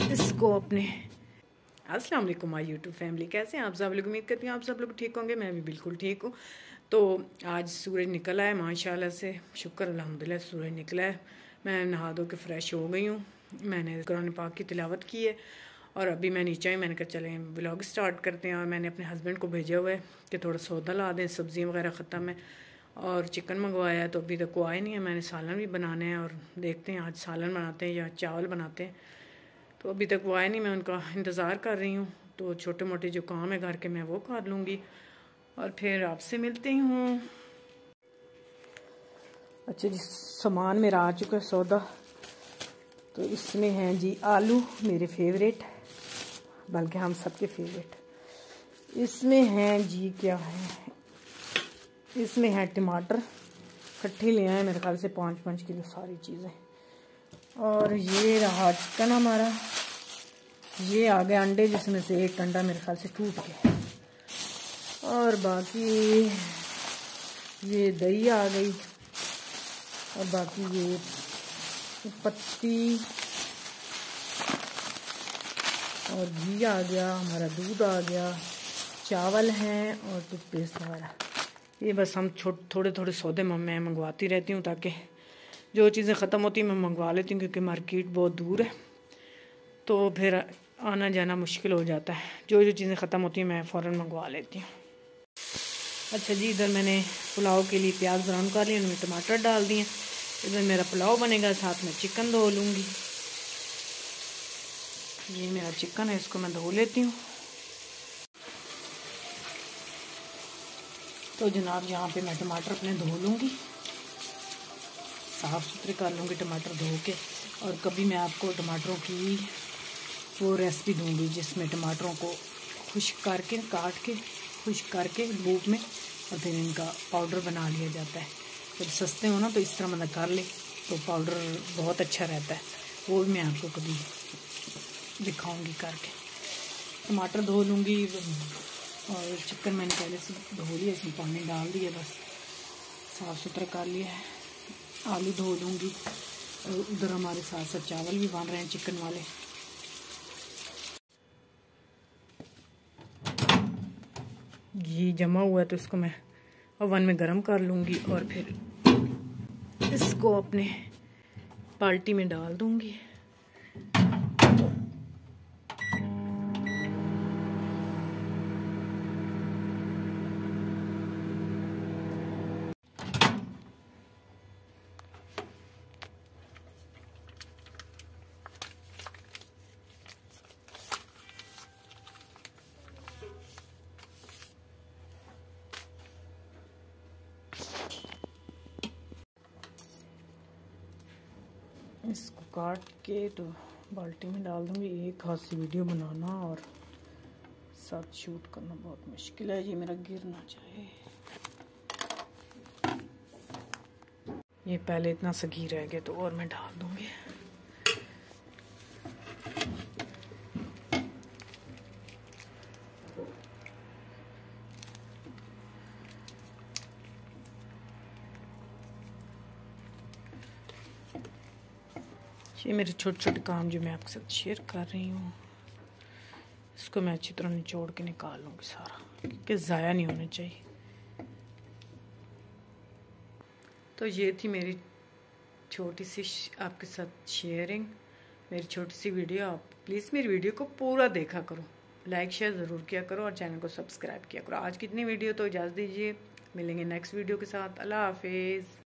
इसको अपने अस्सलाम वालेकुम माय यूट्यूब फैमिली, कैसे हैं आप सब लोग। उम्मीद करती हूँ आप सब लोग ठीक होंगे। मैं भी बिल्कुल ठीक हूँ। तो आज सूरज निकला है माशाल्लाह से, शुक्र अल्हम्दुलिल्लाह सूरज निकला है। मैं नहा धो के फ़्रेश हो गई हूँ। मैंने कुरान पाक की तिलावत की है और अभी मैं नीचे आई। मैंने कहा चलें व्लॉग स्टार्ट करते हैं। और मैंने अपने हस्बैंड को भेजा हुआ है कि थोड़ा सौदा ला दें, सब्ज़ियाँ वगैरह ख़त्म है और चिकन मंगवाया है तो अभी तक वो आए नहीं है। मैंने सालन भी बनाने हैं और देखते हैं आज सालन बनाते हैं या चावल बनाते हैं। तो अभी तक वो आए नहीं, मैं उनका इंतज़ार कर रही हूँ। तो छोटे मोटे जो काम है घर के मैं वो कर लूँगी और फिर आपसे मिलती हूँ। अच्छा जी, सामान मेरा आ चुका है सौदा। तो इसमें हैं जी आलू, मेरे फेवरेट, बल्कि हम सबके फेवरेट। इसमें हैं जी क्या है, इसमें है टमाटर, इकट्ठे ले आए मेरे ख्याल से 5-5 किलो सारी चीज़ें। और ये रहा चिकन हमारा। ये आ गए अंडे, जिसमें से एक अंडा मेरे ख्याल से टूट गया। और बाकी ये दही आ गई और बाकी ये पत्ती और घी आ गया, हमारा दूध आ गया, चावल हैं और टूथपेस्ट वगैरह। ये बस हम थोड़े थोड़े सौदे मैं मंगवाती रहती हूँ ताकि जो चीज़ें ख़त्म होती हैं मैं मंगवा लेती हूँ, क्योंकि मार्केट बहुत दूर है तो फिर आना जाना मुश्किल हो जाता है। जो चीज़ें ख़त्म होती हैं मैं फ़ौरन मंगवा लेती हूँ। अच्छा जी, इधर मैंने पुलाव के लिए प्याज ब्राउन कर लिए, उनमें टमाटर डाल दिए। इधर मेरा पुलाव बनेगा, साथ में चिकन धो लूँगी। ये मेरा चिकन है, इसको मैं धो लेती हूँ। तो जनाब यहाँ पे मैं टमाटर अपने धो लूँगी, साफ़ सुथरे कर लूँगी टमाटर धो के। और कभी मैं आपको टमाटरों की वो रेसिपी दूँगी जिसमें टमाटरों को खुश्क करके, काट के खुश्क करके धूप में और फिर इनका पाउडर बना लिया जाता है। जब सस्ते हो ना तो इस तरह मतलब कर ले तो पाउडर बहुत अच्छा रहता है। वो भी मैं आपको कभी दिखाऊंगी करके। टमाटर धो लूँगी और चिकन मैंने पहले से धो लिया, इसमें पानी डाल दिया, बस साफ़ सुथरा कर लिया है। आलू धो लूँगी और उधर हमारे साथ साथ चावल भी बन रहे हैं चिकन वाले। घी जमा हुआ है तो इसको मैं ओवन में गरम कर लूँगी और फिर इसको अपने बाल्टी में डाल दूँगी। इसको काट के तो बाल्टी में डाल दूँगी। एक हाथ से वीडियो बनाना और साथ शूट करना बहुत मुश्किल है, ये मेरा गिर ना जाए। ये पहले इतना सा घी रह गया तो और मैं डाल दूँगी। ये मेरे छोटे छोटे काम जो मैं आपके साथ शेयर कर रही हूँ, इसको मैं अच्छी तरह निचोड़ के निकाल लूँगी सारा, क्योंकि ज़ाया नहीं होने चाहिए। तो ये थी मेरी छोटी सी आपके साथ शेयरिंग, मेरी छोटी सी वीडियो। आप प्लीज़ मेरी वीडियो को पूरा देखा करो, लाइक शेयर ज़रूर किया करो और चैनल को सब्सक्राइब किया करो। आज की इतनी वीडियो तो इजाज़त दीजिए, मिलेंगे नेक्स्ट वीडियो के साथ। अल्लाह हाफिज़।